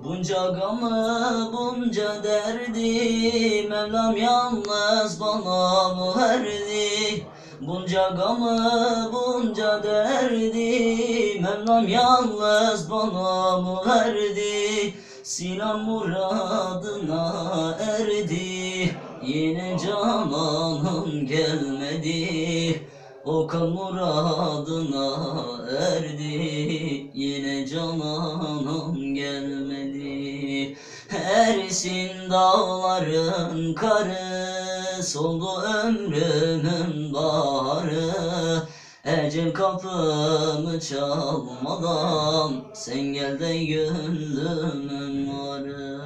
Bunca gamı, bunca derdi, Mevlam yalnız bana mı verdi? Bunca gamı, bunca derdi, Mevlam yalnız bana mı verdi? Sinan muradına erdi, yine cananım gelmedi. Okan muradına erdi, yine cananım gelmedi. Ersin dağların karı, soldu ömrümün baharı. Ecel kapımı çalmadan, sen gel de gönlümün varı.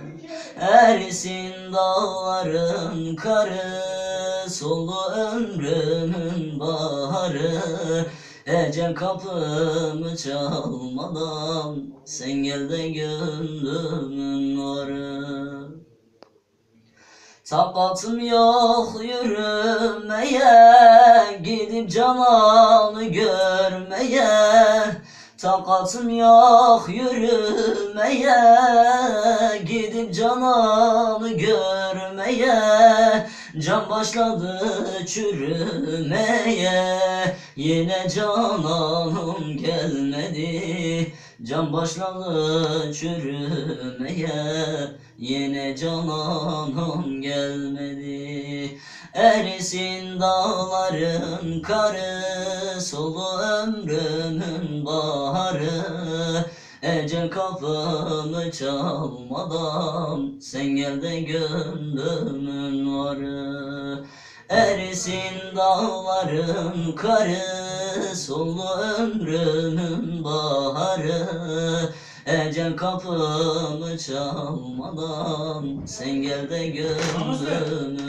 Ersin dağların karı, soldu ömrümün baharı. Ecel kapımı çalmadan, sen gel de gönlümün varı. Takatım yok yürümeye, gidip cananı görmeye. Takatım yok yürümeye, gidip cananı görmeye. Can başladı çürümeye, yine cananım gelmedi. Can başladı çürümeye, yine cananım gelmedi. Erisin dağların karı, solu ömrümün baharı. Ecel kapımı çalmadan, sen gel de gönlümün varı. Erisin dağların karı, solu ömrümün baharı. Ecel kapımı çalmadan, sen gel de gönlümün